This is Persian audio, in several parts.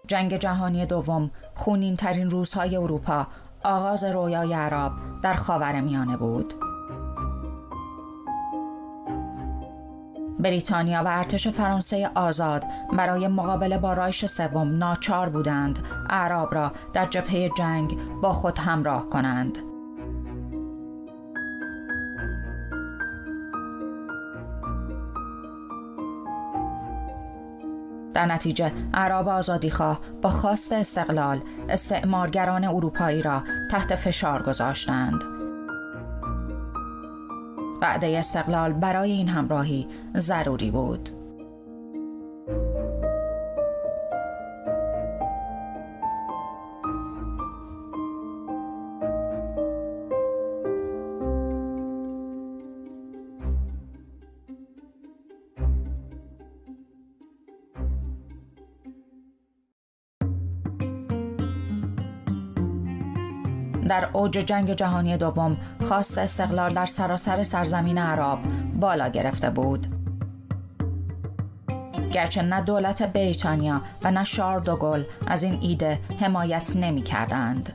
جنگ جهانی دوم، خونین ترین روزهای اروپا، آغاز رویای عرب در خاورمیانه بود. بریتانیا و ارتش فرانسه آزاد برای مقابله با رایش سوم ناچار بودند اعراب را در جبهه جنگ با خود همراه کنند. در نتیجه اعراب آزادیخواه با خواست استقلال استعمارگران اروپایی را تحت فشار گذاشتند. وعده استقلال برای این همراهی ضروری بود. در اوج جنگ جهانی دوم خواست استقلال در سراسر سرزمین عرب بالا گرفته بود. گرچه نه دولت بریتانیا و نه شارل دوگل از این ایده حمایت نمی کردند.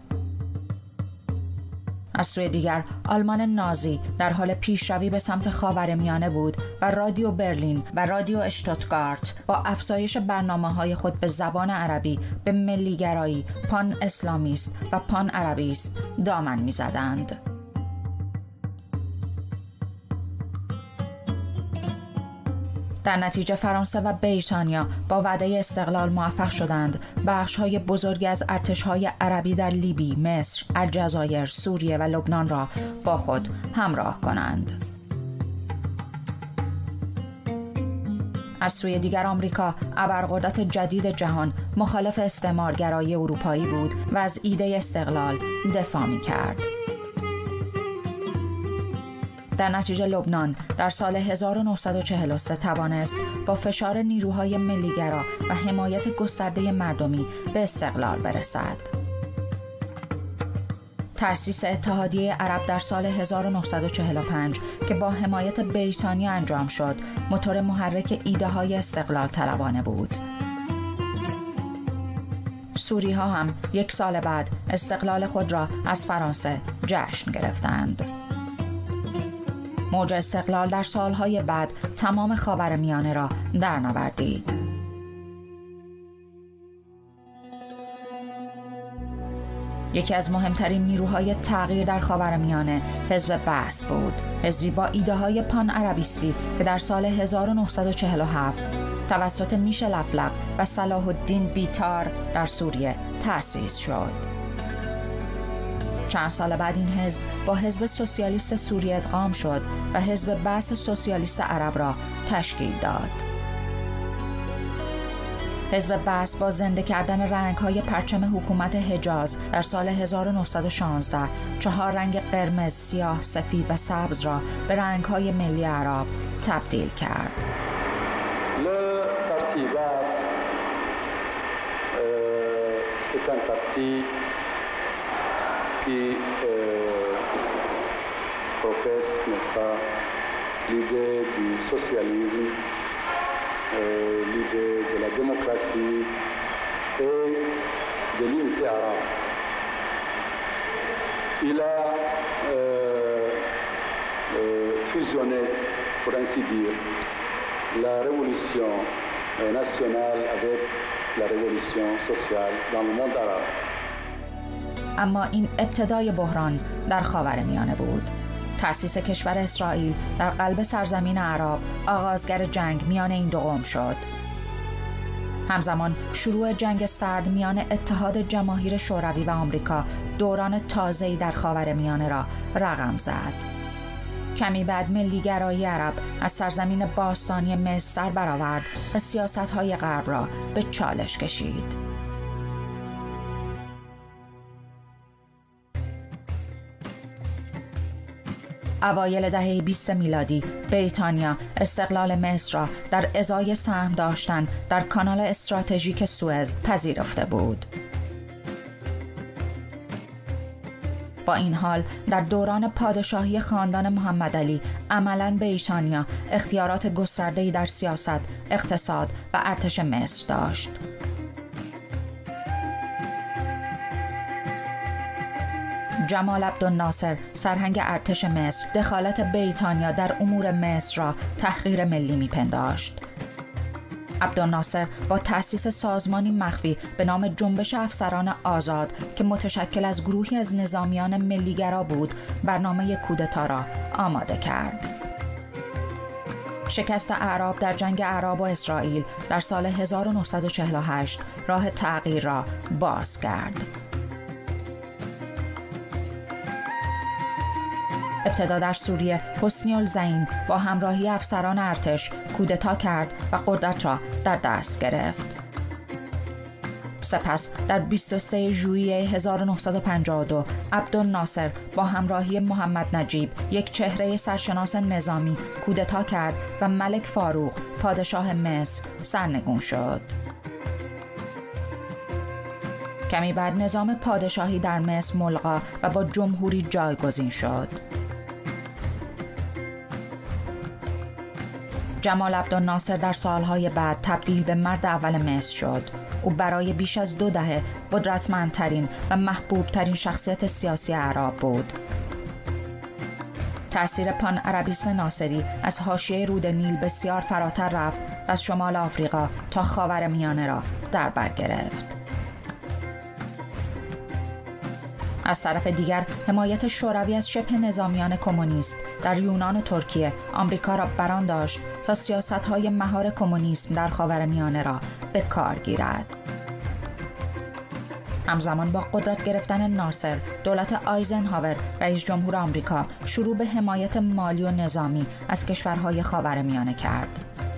از سوی دیگر آلمان نازی در حال پیشروی به سمت خاورمیانه بود و رادیو برلین و رادیو اشتوتگارت با افزایش برنامه‌های خود به زبان عربی به ملیگرایی، پان اسلامیست و پان عربیست دامن می‌زدند. در نتیجه فرانسه و بریتانیا با وعده استقلال موفق شدند بخش‌های بزرگی از ارتش‌های عربی در لیبی، مصر، الجزایر، سوریه و لبنان را با خود همراه کنند. از سوی دیگر آمریکا، ابرقدرت جدید جهان، مخالف استعمارگرایی اروپایی بود و از ایده استقلال دفاع می‌کرد. در نتیجه لبنان در سال 1943 توانست با فشار نیروهای ملیگرا و حمایت گسترده مردمی به استقلال برسد. تأسیس اتحادیه عرب در سال 1945 که با حمایت بریتانیا انجام شد، موتور محرک ایده‌های استقلال طلبانه بود. سوری‌ها هم یک سال بعد استقلال خود را از فرانسه جشن گرفتند. موج استقلال در سالهای بعد تمام خاورمیانه را درنوردید. یکی از مهمترین نیروهای تغییر در خاورمیانه حزب بعث بود، حزبی با ایده‌های پان عربیستی که در سال 1947 توسط میشل افلق و صلاح الدین بیتار در سوریه تأسیس شد. چند سال بعد این حزب با حزب سوسیالیست سوریه ادغام شد و حزب بعث سوسیالیست عرب را تشکیل داد. حزب بعث با زنده کردن رنگ‌های پرچم حکومت حجاز در سال 1916 4 رنگ قرمز، سیاه، سفید و سبز را به رنگ‌های ملی عرب تبدیل کرد. qui professe, n'est-ce pas, l'idée du socialisme, l'idée de la démocratie et de l'unité arabe. Il a fusionné, pour ainsi dire, la révolution nationale avec la révolution sociale dans le monde arabe. اما این ابتدای بحران در خاورمیانه بود. تأسیس کشور اسرائیل در قلب سرزمین عرب آغازگر جنگ میان این دو قوم شد. همزمان شروع جنگ سرد میان اتحاد جماهیر شوروی و آمریکا دوران تازه‌ای در خاورمیانه را رقم زد. کمی بعد ملیگرایی عرب از سرزمین باستانی مصر سر برآورد و سیاست‌های غرب را به چالش کشید. اوایل دهه 20 میلادی بریتانیا استقلال مصر را در ازای سهم داشتن در کانال استراتژیک سوئز پذیرفته بود. با این حال در دوران پادشاهی خاندان محمد علی عملاً بریتانیا اختیارات گسترده‌ای در سیاست، اقتصاد و ارتش مصر داشت. جمال عبدالناصر سرهنگ ارتش مصر دخالت بریتانیا در امور مصر را تحقیر ملی می‌پنداشت. عبدالناصر با تأسیس سازمانی مخفی به نام جنبش افسران آزاد که متشکل از گروهی از نظامیان ملیگرا بود، برنامه کودتا را آماده کرد. شکست اعراب در جنگ اعراب و اسرائیل در سال 1948 راه تغییر را باز کرد. ابتدا در سوریه حسنی الزعیم با همراهی افسران ارتش کودتا کرد و قدرت را در دست گرفت. سپس در 23 ژوئیه 1952 عبدالناصر با همراهی محمد نجیب، یک چهره سرشناس نظامی، کودتا کرد و ملک فاروق پادشاه مصر سرنگون شد. کمی بعد نظام پادشاهی در مصر ملغی و با جمهوری جایگزین شد. جمال عبدالناصر در سالهای بعد تبدیل به مرد اول مصر شد. او برای بیش از 2 دهه قدرتمندترین و محبوبترین شخصیت سیاسی اعراب بود. تأثیر پان عربیسم ناصری از حاشیه رود نیل بسیار فراتر رفت و از شمال آفریقا تا خاورمیانه را در بر گرفت. از طرف دیگر حمایت شوروی از شبه نظامیان کمونیست در یونان و ترکیه آمریکا را بران داشت تا سیاست‌های مهار کمونیسم در خاورمیانه را به کار گیرد. همزمان با قدرت گرفتن ناصر، دولت آیزنهاور رئیس جمهور آمریکا شروع به حمایت مالی و نظامی از کشورهای خاورمیانه کرد.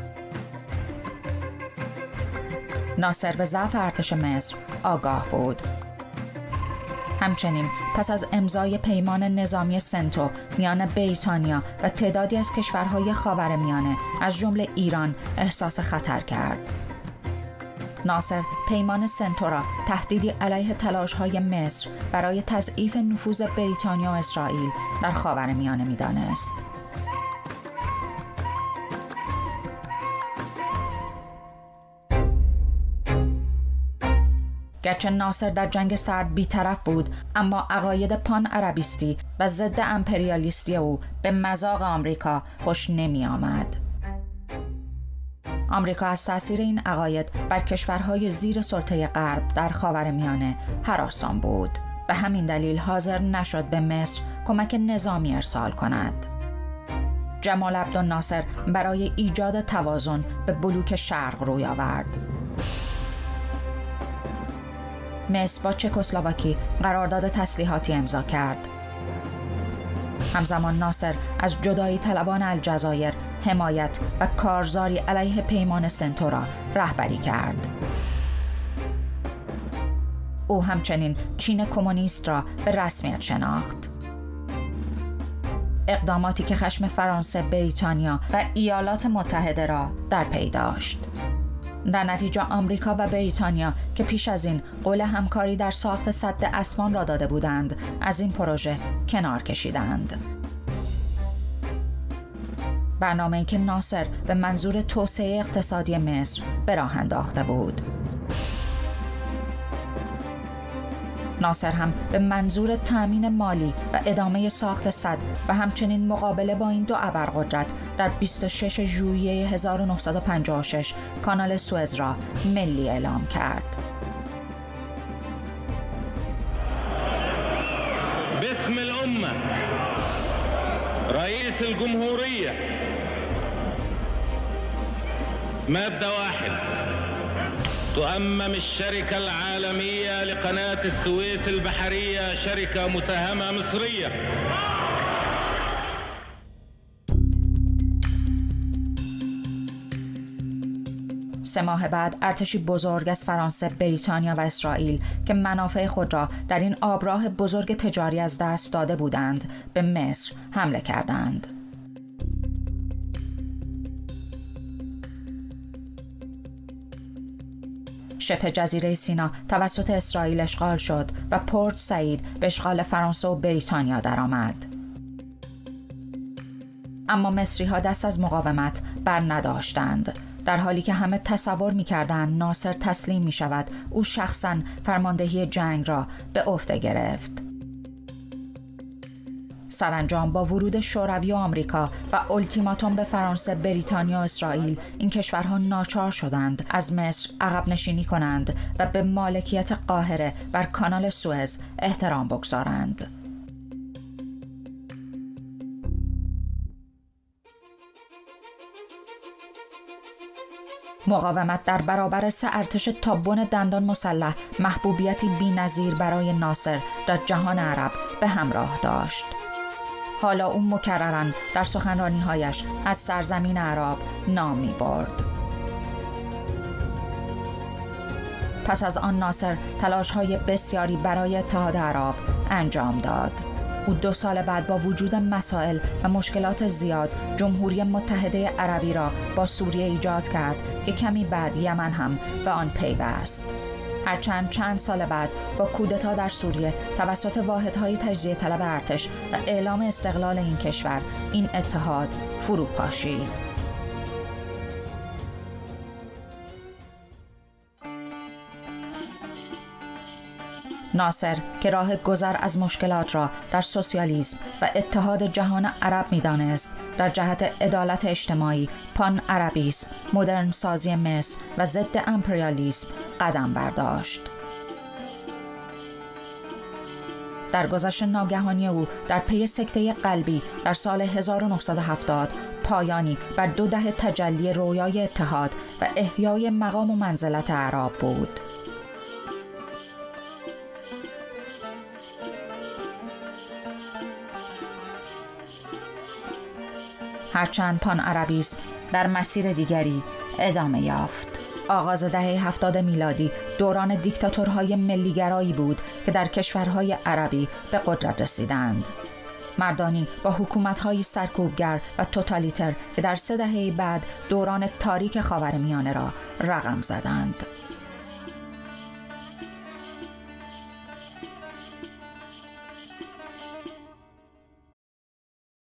ناصر به ضعف ارتش مصر آگاه بود. همچنین پس از امضای پیمان نظامی سنتو میان بریتانیا و تعدادی از کشورهای خاورمیانه از جمله ایران احساس خطر کرد. ناصر پیمان سنتو را تهدیدی علیه تلاش‌های مصر برای تضعیف نفوذ بریتانیا و اسرائیل در خاورمیانه می‌دانست. گرچه ناصر در جنگ سرد بی‌طرف بود، اما عقاید پان عربیستی و ضد امپریالیستی او به مذاق آمریکا خوش نمی آمد. آمریکا از تأثیر این عقاید بر کشورهای زیر سلطه غرب در خاورمیانه هراسان بود. به همین دلیل حاضر نشد به مصر کمک نظامی ارسال کند. جمال عبدالناصر برای ایجاد توازن به بلوک شرق روی آورد. مصر با چکسلواکی قرارداد تسلیحاتی امضا کرد. همزمان ناصر از جدایی طلبان الجزایر حمایت و کارزاری علیه پیمان سنتو را رهبری کرد. او همچنین چین کمونیست را به رسمیت شناخت. اقداماتی که خشم فرانسه، بریتانیا و ایالات متحده را در پی داشت. در نتیجه آمریکا و بریتانیا که پیش از این قول همکاری در ساخت سد اسوان را داده بودند، از این پروژه کنار کشیدند. برنامه‌ای که ناصر به منظور توسعه اقتصادی مصر به راه انداخته بود. ناصر هم به منظور تأمین مالی و ادامه ساخت سد و همچنین مقابله با این دو ابرقدرت در 26 ژوئیه 1956 کانال سوئز را ملی اعلام کرد. باسم الأمة رئيس الجمهورية مادة 1 تؤمم الشركة العالمية لقناة السويس البحرية شركة مساهمة مصرية. سه ماه بعد ارتشی بزرگ از فرانسه، بریتانیا و اسرائیل که منافع خود را در این آبراه بزرگ تجاری از دست داده بودند، به مصر حمله کردند. شبه جزیره سینا توسط اسرائیل اشغال شد و پورت سعید به اشغال فرانسه و بریتانیا درآمد. اما مصری‌ها دست از مقاومت بر نداشتند. در حالی که همه تصور می‌کردند ناصر تسلیم می‌شود، او شخصاً فرماندهی جنگ را به عهده گرفت. سرانجام با ورود شوروی و آمریکا و التیماتوم به فرانسه، بریتانیا و اسرائیل، این کشورها ناچار شدند از مصر عقب نشینی کنند و به مالکیت قاهره بر کانال سوئز احترام بگذارند. مقاومت در برابر سه ارتش تا بن دندان مسلح محبوبیتی بی‌نظیر برای ناصر در جهان عرب به همراه داشت. حالا او مکرراً در سخنرانی‌هایش از سرزمین عرب نام می‌برد. پس از آن ناصر تلاش‌های بسیاری برای اتحاد عرب انجام داد. او 2 سال بعد با وجود مسائل و مشکلات زیاد جمهوری متحده عربی را با سوریه ایجاد کرد که کمی بعد یمن هم به آن پیوست. هرچند چند سال بعد با کودتا در سوریه توسط واحدهای تجزیه طلب ارتش و اعلام استقلال این کشور، این اتحاد فرو پاشید. ناصر که راه گذر از مشکلات را در سوسیالیسم و اتحاد جهان عرب می‌دانست، در جهت عدالت اجتماعی، پان عربیسم، مدرن سازی مصر و ضد امپریالیسم قدم برداشت. درگذشت ناگهانی او در پی سکته قلبی در سال 1970 پایانی بر 2 دهه تجلی رویای اتحاد و احیای مقام و منزلت عرب بود. هرچند پان عربیسم در مسیر دیگری ادامه یافت. آغاز دهه 70 میلادی دوران دیکتاتورهای ملیگرایی بود که در کشورهای عربی به قدرت رسیدند. مردانی با حکومت‌های سرکوبگر و توتالیتر که در 3 دهه بعد دوران تاریک خاورمیانه را رقم زدند.